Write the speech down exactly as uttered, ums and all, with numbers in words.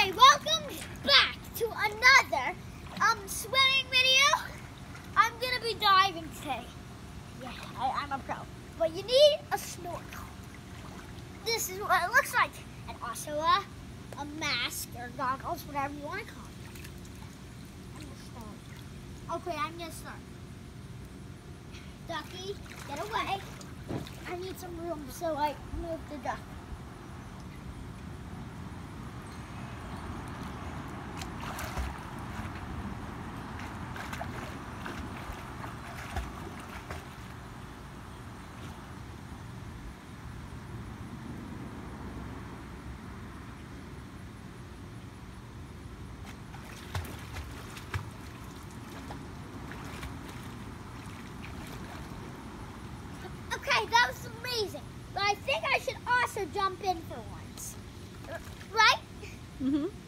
Okay, welcome back to another um swimming video. I'm gonna be diving today. Yeah, I, I'm a pro. But you need a snorkel. This is what it looks like. And also a, a mask or goggles, whatever you want to call it. I'm gonna start. Okay, I'm gonna start. Ducky, get away. I need some room so I move the duck. Okay, that was amazing. But I think I should also jump in for once. Right? Mm-hmm.